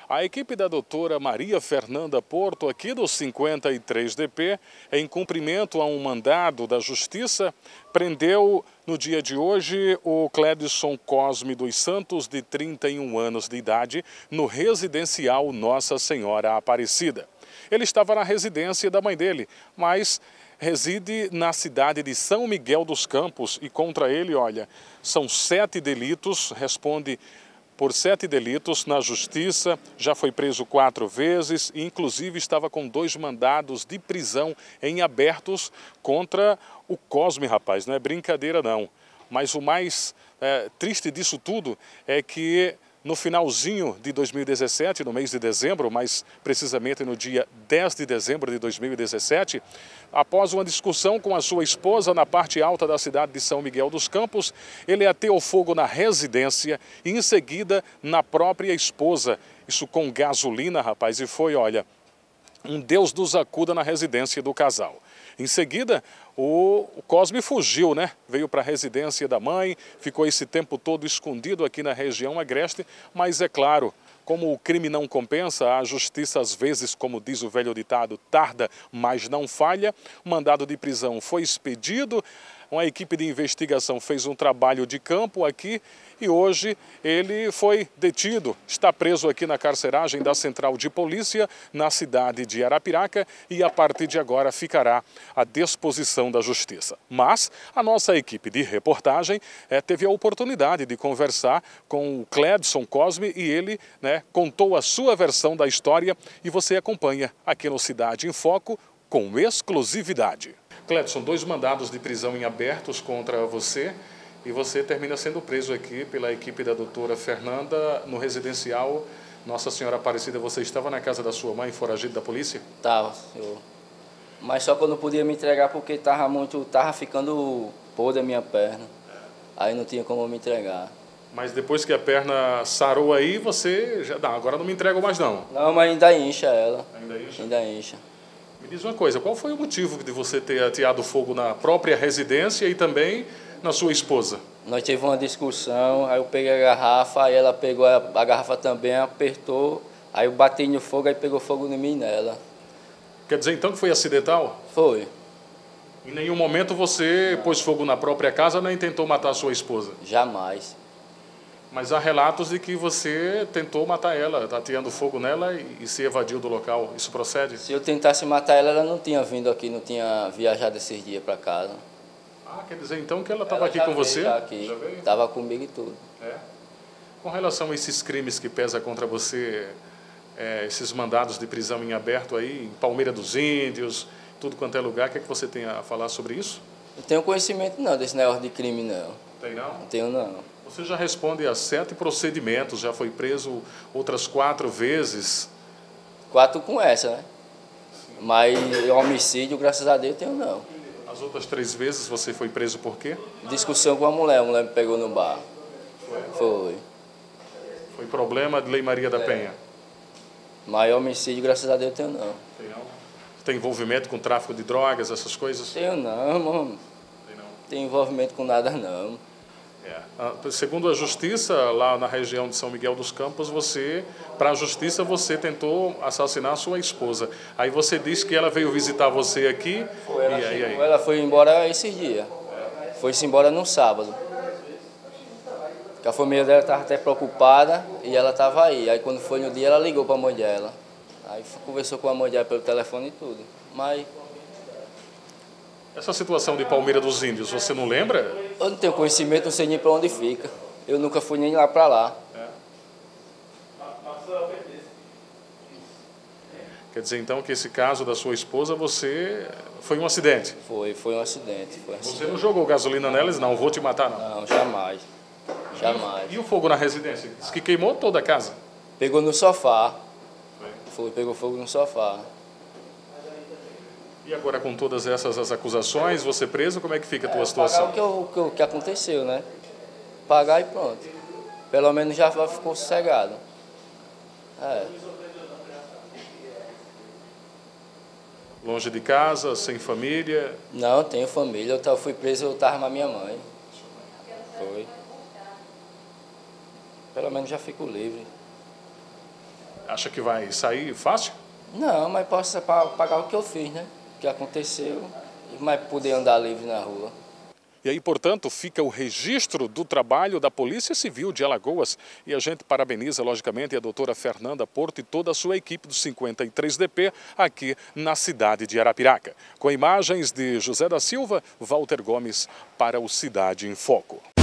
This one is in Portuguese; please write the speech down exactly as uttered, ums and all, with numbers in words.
A equipe da doutora Maria Fernanda Porto, aqui do cinquenta e três D P, em cumprimento a um mandado da Justiça, prendeu no dia de hoje o Cledson Cosme dos Santos, de trinta e um anos de idade, no residencial Nossa Senhora Aparecida. Ele estava na residência da mãe dele, mas reside na cidade de São Miguel dos Campos e contra ele, olha, são sete delitos, responde por sete delitos na Justiça, já foi preso quatro vezes e inclusive estava com dois mandados de prisão em abertos contra o Cosme, rapaz, não é brincadeira não. Mas o mais é, triste disso tudo é que no finalzinho de dois mil e dezessete, no mês de dezembro, mais precisamente no dia dez de dezembro de dois mil e dezessete, após uma discussão com a sua esposa na parte alta da cidade de São Miguel dos Campos, ele ateou fogo na residência e em seguida na própria esposa. Isso com gasolina, rapaz, e foi, olha, um Deus nos acuda na residência do casal. Em seguida, o Cosme fugiu, né? Veio para a residência da mãe, ficou esse tempo todo escondido aqui na região agreste, mas é claro, como o crime não compensa, a justiça às vezes, como diz o velho ditado, tarda, mas não falha. O mandado de prisão foi expedido, uma equipe de investigação fez um trabalho de campo aqui e hoje ele foi detido, está preso aqui na carceragem da Central de Polícia, na cidade de Arapiraca, e a partir de agora ficará à disposição da Justiça. Mas a nossa equipe de reportagem é, teve a oportunidade de conversar com o Cledson Cosme e ele né, contou a sua versão da história e você acompanha aqui no Cidade em Foco com exclusividade. Cledson, dois mandados de prisão em abertos contra você e você termina sendo preso aqui pela equipe da doutora Fernanda no residencial Nossa Senhora Aparecida. Você estava na casa da sua mãe, foragido da polícia? Tava, senhor. Mas só que eu não podia me entregar porque tava muito, tava ficando podre a minha perna. Aí não tinha como me entregar. Mas depois que a perna sarou aí, você já não, agora não me entrego mais não. Não, mas ainda incha ela. Ainda incha? Ainda incha. Me diz uma coisa, qual foi o motivo de você ter ateado fogo na própria residência e também na sua esposa? Nós tivemos uma discussão, aí eu peguei a garrafa, aí ela pegou a, a garrafa também, apertou, aí eu bati no fogo, aí pegou fogo em mim e nela. Quer dizer então que foi acidental? Foi. Em nenhum momento você pôs fogo na própria casa nem tentou matar a sua esposa? Jamais. Mas há relatos de que você tentou matar ela, ateando fogo nela e, e se evadiu do local. Isso procede? Se eu tentasse matar ela, ela não tinha vindo aqui, não tinha viajado esses dias para casa. Ah, quer dizer então que ela estava aqui com você? Já aqui, estava comigo e tudo. É. Com relação a esses crimes que pesa contra você, é, esses mandados de prisão em aberto aí, em Palmeira dos Índios, tudo quanto é lugar, o que é que você tem a falar sobre isso? Não tenho conhecimento não desse negócio de crime não. Tem não? Não tenho não. Você já responde a sete procedimentos, já foi preso outras quatro vezes. Quatro com essa, né? Sim. Mas homicídio, graças a Deus, tenho não. As outras três vezes você foi preso por quê? Discussão com a mulher, a mulher me pegou no bar. Foi? Foi. Foi problema de Lei Maria da Penha? Mas homicídio, graças a Deus, tenho não. Tem não? Tem envolvimento com tráfico de drogas, essas coisas? Tenho não, mano. Tem não? Tem envolvimento com nada não. É. Segundo a Justiça, lá na região de São Miguel dos Campos, você, para a Justiça, você tentou assassinar a ssua esposa. Aí você disse que ela veio visitar você aqui. Foi, ela, e aí, chegou, aí? ela foi embora esses dias. É. Foi-se embora no sábado. Porque a família dela estava até preocupada e ela estava aí. Aí quando foi no dia, ela ligou para a mãe dela. Aí conversou com a mãe dela pelo telefone e tudo. Mas... Essa situação de Palmeira dos Índios, você não lembra? Eu não tenho conhecimento, não sei nem para onde fica. Eu nunca fui nem lá para lá. É. Quer dizer, então, que esse caso da sua esposa, você... foi um acidente? Foi, foi um acidente. Foi um você acidente. não jogou gasolina nelas? Não, vou te matar, não. Não, jamais. Jamais. E o fogo na residência? Diz que queimou toda a casa? Pegou no sofá. Foi. Foi, pegou fogo no sofá. E agora, com todas essas as acusações, você preso, como é que fica a tua é, situação? Pagar o que, o que aconteceu, né? Pagar e pronto. Pelo menos já ficou sossegado. É. Longe de casa, sem família? Não, tenho família. Eu fui preso, eu estava com a minha mãe. Foi. Pelo menos já fico livre. Acha que vai sair fácil? Não, mas posso pagar o que eu fiz, né? O que aconteceu, mas poder andar livre na rua. E aí, portanto, fica o registro do trabalho da Polícia Civil de Alagoas. E a gente parabeniza, logicamente, a doutora Fernanda Porto e toda a sua equipe do cinquenta e três D P aqui na cidade de Arapiraca. Com imagens de José da Silva, Walter Gomes para o Cidade em Foco.